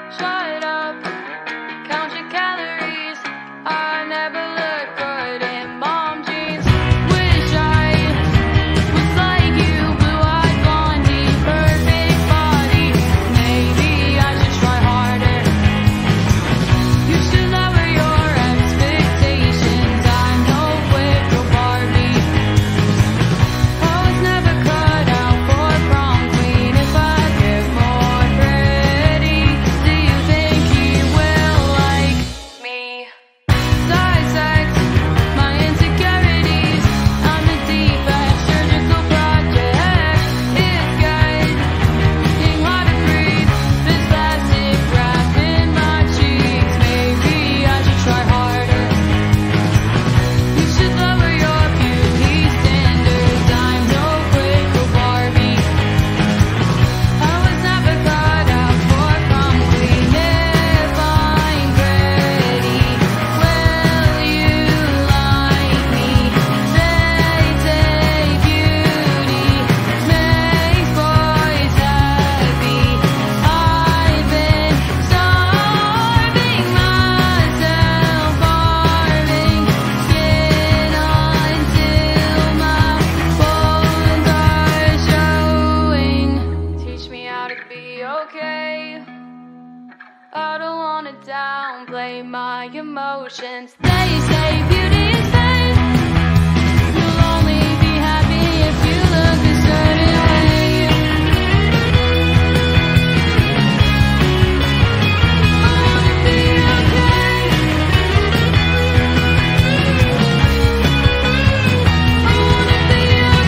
Shut up, count your calories. I never look good in mom jeans. Wish I was like you, blue-eyed blondie, perfect body. Maybe I should try harder. You should lower your expectations. I'm no whip or Barbie. I was never cut out for prom queen. If I get more pretty, do you think he will like me? Dissect my insecurities. I'm a defect, surgical project. It's getting hard to breathe. This plastic wrap in my cheeks. Maybe I should try harder. You should lower your beauty standards. I'm no quick or Barbie. I was never cut out for prom queen. If I'm pretty, will you like me? They say beauty makes boys happy. I've been starving myself, carving skin until my bones are showing. Teach me how to be okay. I don't wanna downplay my emotions. They say beauty is fake. You'll only be happy if you look a certain way. I wanna be okay. I wanna be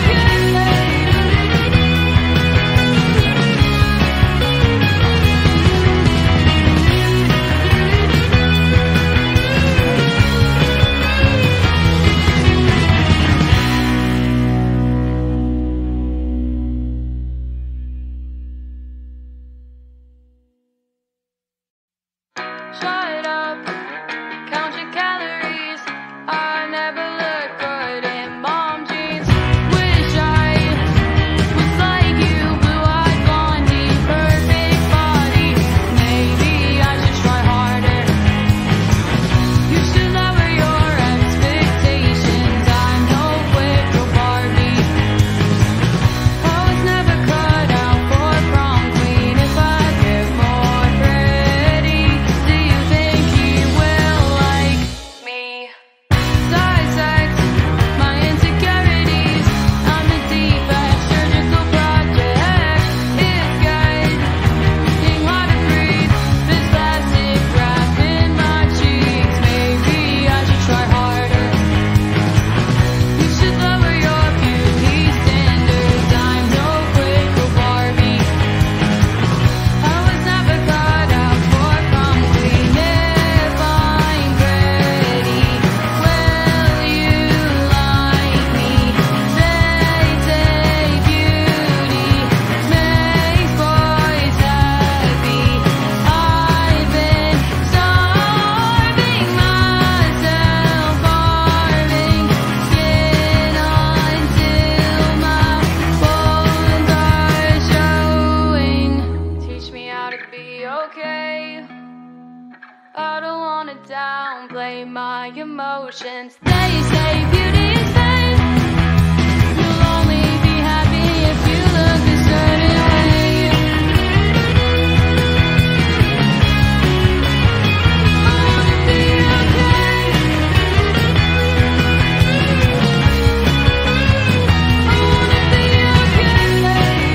Shut up, count your calories. I never look good in mom jeans. Wish I was like you, blue-eyed blondie, perfect body. Maybe I should try harder. You should lower your expectations. I'm no whip or Barbie. I was never cut out for prom queen. If I get more pretty, do you think he will like me? Dissect my insecurities. I'm a defect, surgical project. It's getting hard to breathe. This plastic wrap in my cheeks. Maybe I should try harder. You should lower your beauty standards. I'm no quick or Barbie. I was never cut out for prom queen. If I'm pretty, will you like me? They say beauty makes boys happy. I've been starving myself, carving skin until my bones are showing. Teach me how to be okay. I don't wanna downplay my emotions. They say beauty is fake. You'll only be happy if you look a certain way. I wanna be okay. I wanna be okay.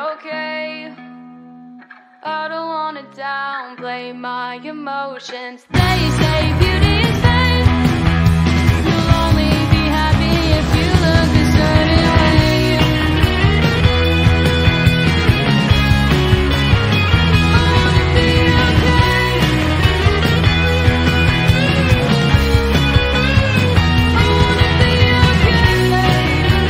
okay. I don't wanna downplay my emotions. They say beauty is fake. You'll only be happy if you look a certain way. I wanna be okay. I wanna be okay.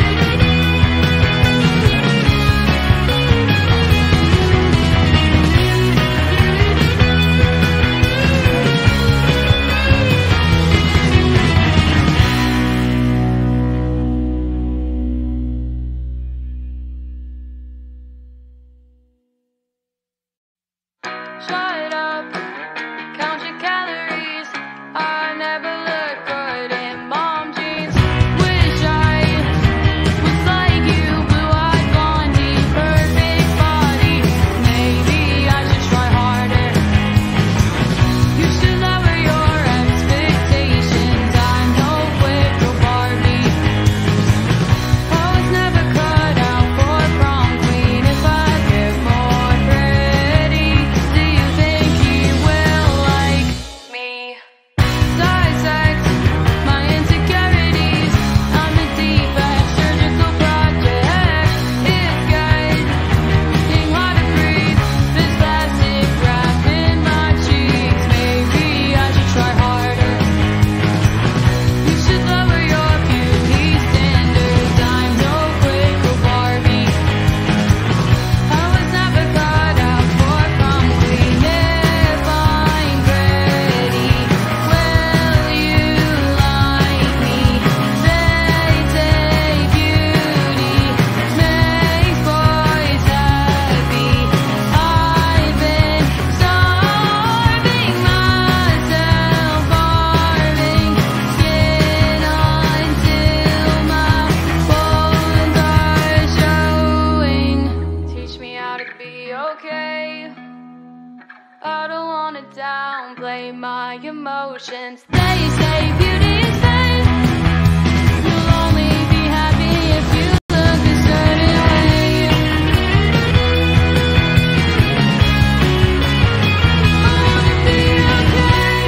Shut up, count your calories. I never look good in mom jeans. Wish I was like you, blue-eyed blondie, perfect body. Maybe I should try harder. You should lower your expectations. I'm no little barbie. I was never cut out for prom queen. If I get more pretty, do you think he will like me? Dissect my insecurities. I'm a defect, surgical project. It's getting hard to breathe. This plastic wrap in my cheeks. Maybe I should try harder. You should lower your beauty standards. I'm no little barbie. I was never cut out for prom queen. If I'm pretty, will you like me? They say beauty makes boys happy. I've been starving myself, carving skin until my bones are showing. Teach me how to be okay. I don't wanna downplay my emotions. They say beauty is fake. You'll only be happy if you look a certain way. I wanna be okay.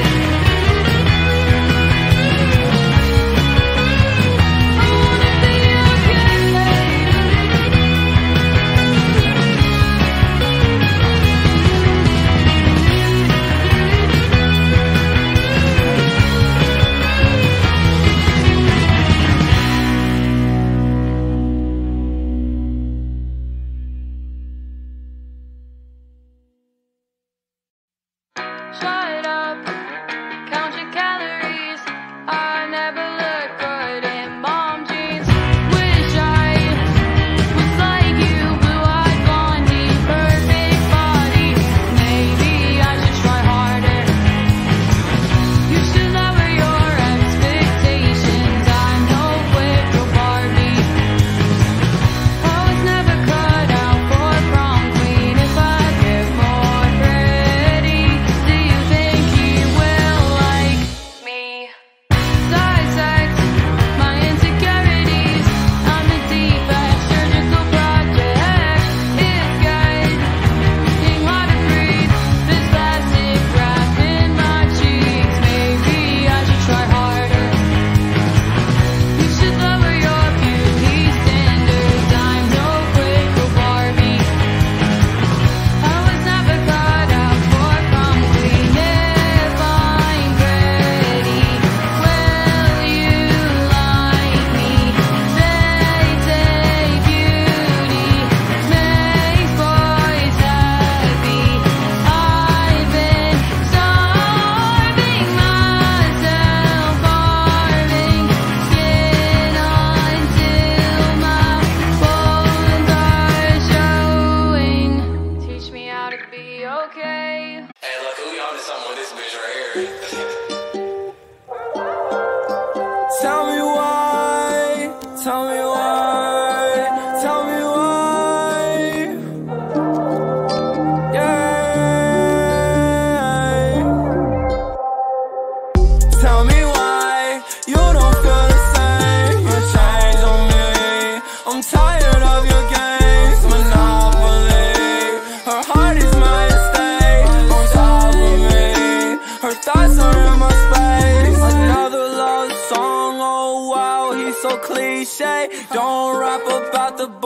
I wanna be okay.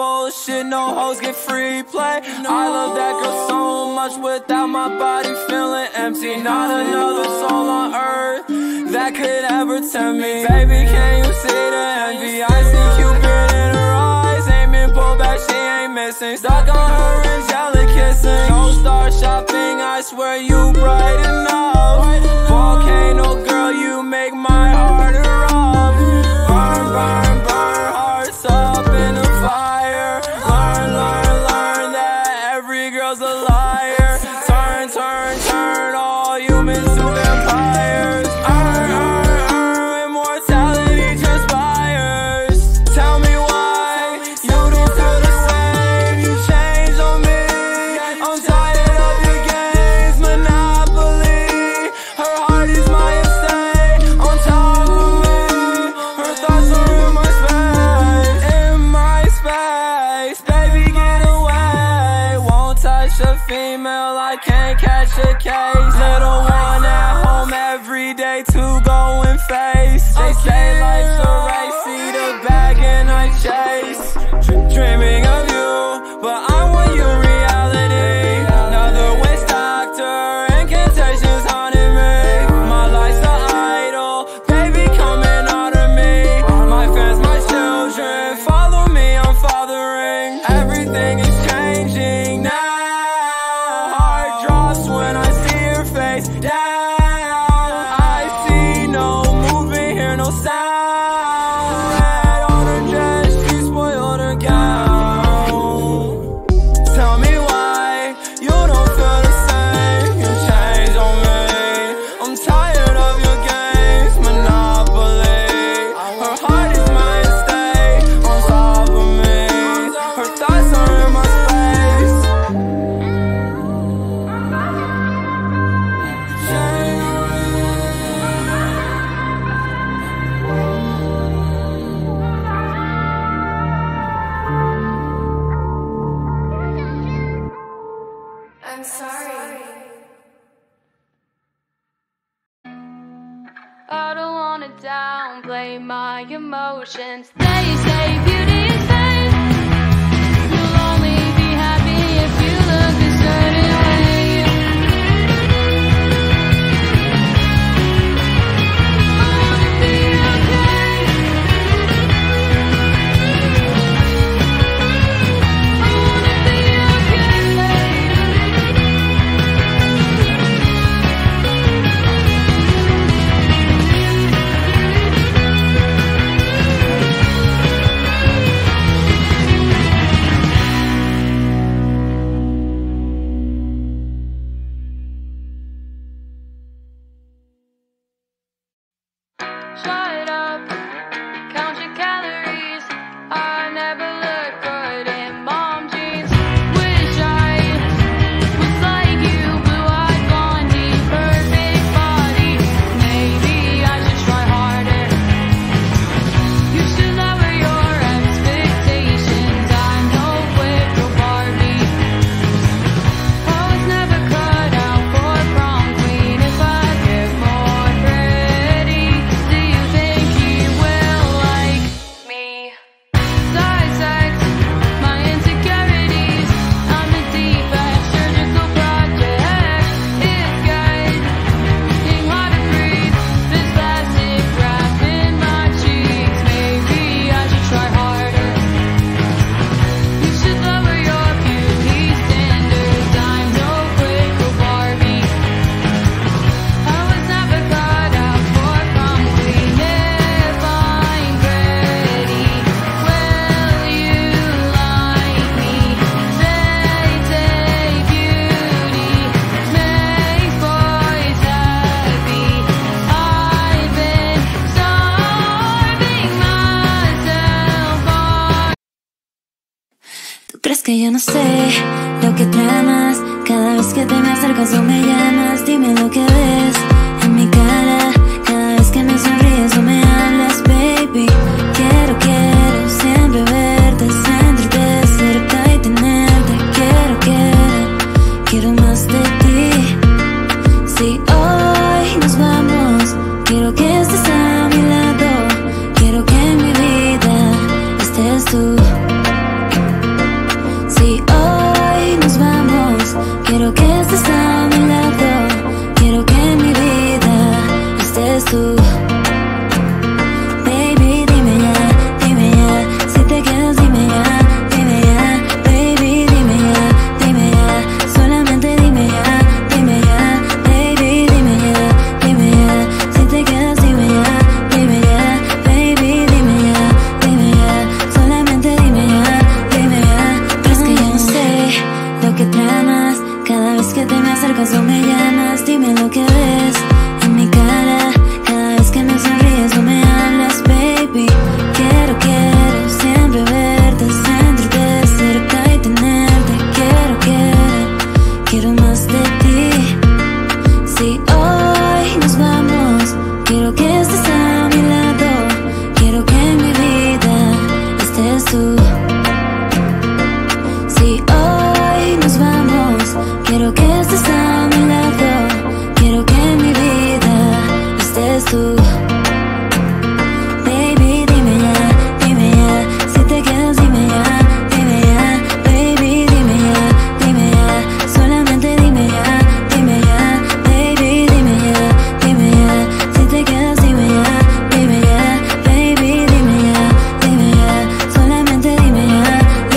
bullshit, no hoes get free play. I love that girl so much without my body feeling empty. Not another soul on earth that could ever tempt me. Baby, can you see the envy? I see Cupid in her eyes, aiming, pull back, she ain't missing. Stuck on her angelic kissing. No star shopping, I swear you bright enough. Volcano girl, you make my heart erupt. Burn, burn, burn, hearts up in the fire. Learn, learn, learn that every girl's a liar. Turn, turn, turn all humans to vampires. Immortality transpires. Tell me why you don't feel the same. You changed on me. I'm tired of your games, Monopoly. Her heart is my estate, on top of me. Her thoughts are in my space, in my space. Baby, get away. Won't touch a female, I can't catch a case. Little one at home every day to go and face. They say life's a race, see the bag and I chase. Dreaming of you, but I want you reality. Another waste doctor, incantations haunting me. My life's an idol, baby coming out of me. My fans, my children, follow me, I'm fathering. Everything is changing now. Heart drops when I see your face down. I see no movement, hear no sound. Red on her dress, she spoiled her gown. Tell me why you don't feel the same. You changed on me. I'm tired of your games, Monopoly. Her heart is my estate, on top of me. Her thoughts are in my space. I'm sorry. I don't wanna downplay my emotions. They say beauty is fake. You'll only be happy if you look a certain way. I wanna be okay. I wanna be okay. Shut up, count your calories. I never look good in mom jeans. Wish I was like you, blue-eyed blondie, perfect body. Maybe I should try harder. You should lower your expectations. I'm no little barbie. I was never cut out for prom queen. If I get more pretty, do you think he will like me? Dissect my insecurities. I'm a defect, surgical project. It's good, being hard to breathe. This plastic wrap in my cheeks. Maybe I should try harder. You should lower your beauty standards. I'm no little Barbie. I was never cut out for prom queen. If I'm pretty, will you like me? They say beauty makes boys happy. I've been starving myself. ¿Tú crees que yo no sé lo que tramas? Cada vez que te me acercas o me llamas, dime lo que ves en mi cara. Cada vez que me sonríes o me hablas, baby. Quiero siempre verte, sentirte cerca y tenerte. Quiero más de ti. Si hoy nos vamos, quiero que estés a mi lado. Quiero que en mi vida estés tú. acercas o me llamas, dime lo que ves en mi cara cada vez que me sonríes o me hablas, baby. Quiero siempre verte, sentirte cerca y tenerte. Quiero más de ti. Si hoy nos vamos, quiero que estés a mi lado. Quiero que en mi vida estés tú. Si hoy nos vamos, quiero que estés a mi lado. Quiero que en mi vida estés tú. Baby, dime ya, si te quedas dime ya, baby, dime ya, solamente dime ya, baby, dime ya, si te quedas dime ya, baby, dime ya, solamente dime ya,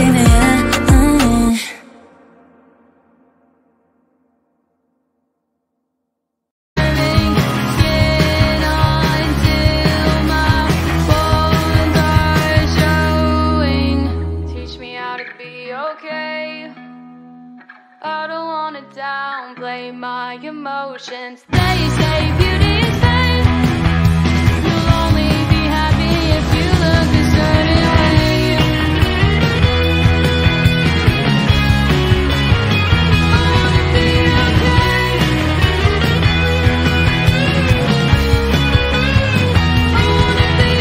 Skin until my bones are showing. Teach me how to be okay. I don't wanna downplay my emotions. They say beauty's fake. You'll only be happy if you look a certain way. I wanna be okay. I wanna be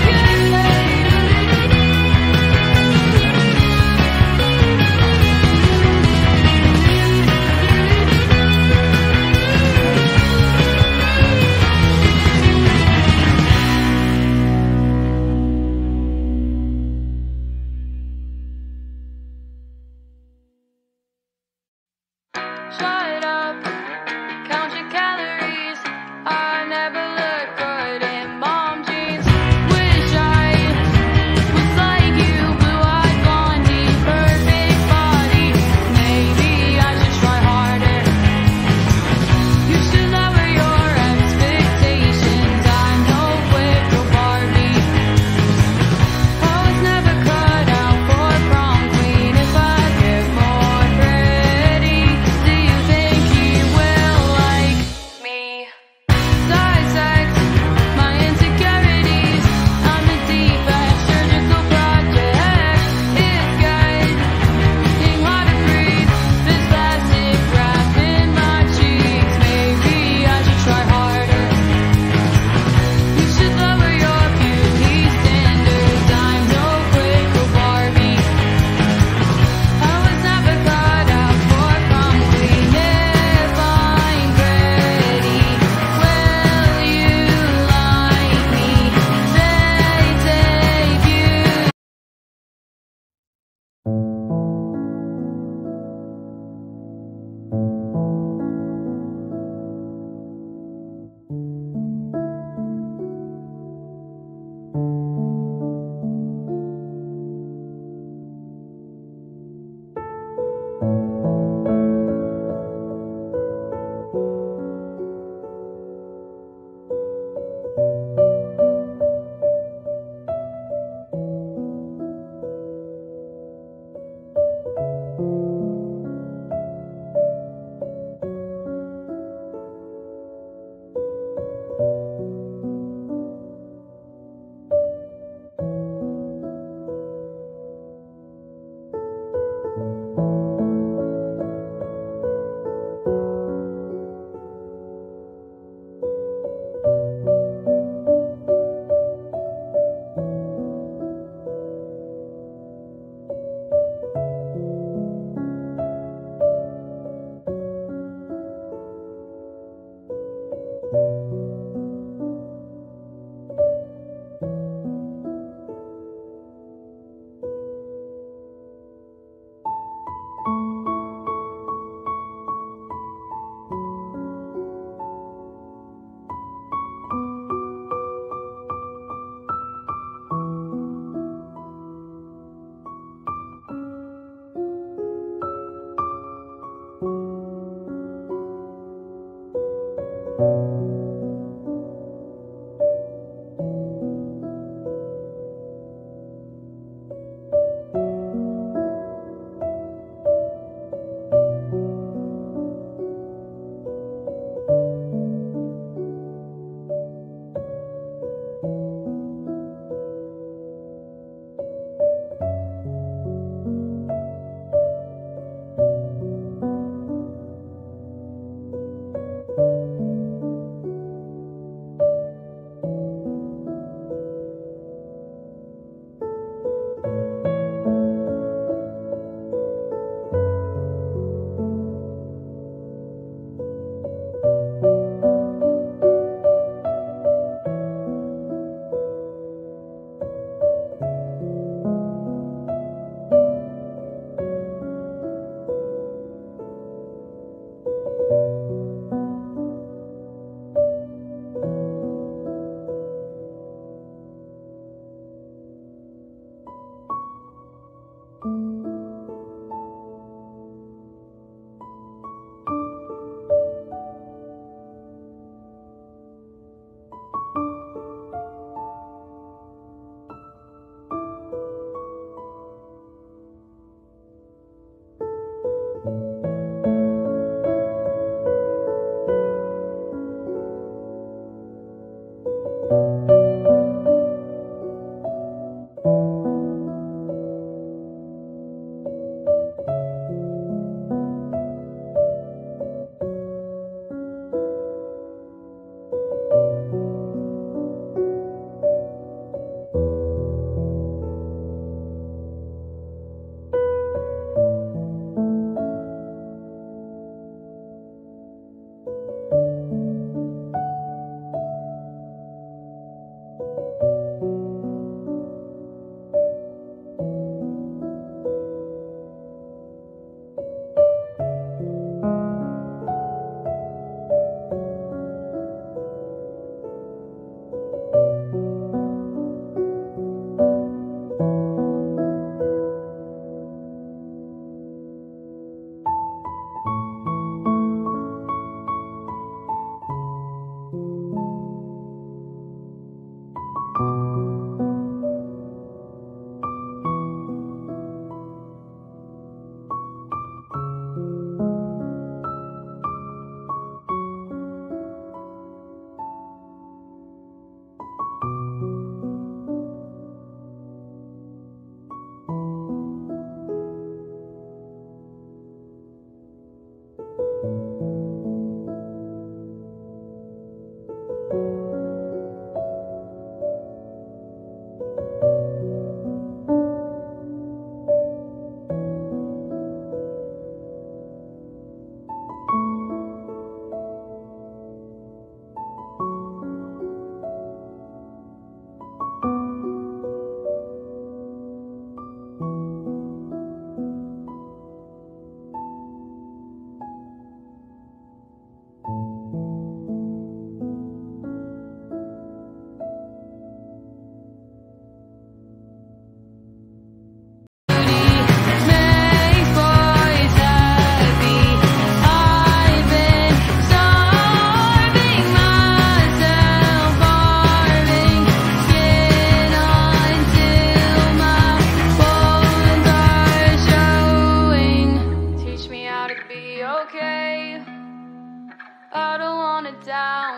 Shut up, count your calories. I never look good in mom jeans. Wish I was like you, blue-eyed blondie, perfect body. Maybe I should try harder. You should lower your expectations. I'm no little barbie. I was never cut out for prom queen. If I get more pretty, do you think he will like me? Dissect my insecurities. I'm a defect, surgical project. It's getting hard to breathe. This plastic wrap in my cheeks. Maybe I should try harder. You should lower your beauty standards. I'm no little barbie. I was never cut out for prom queen. If I'm pretty, will you like me? They say beauty.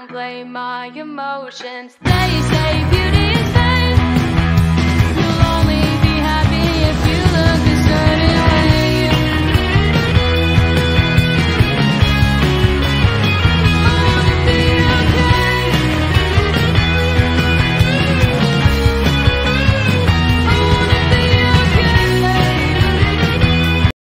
downplay my emotions. They say beauty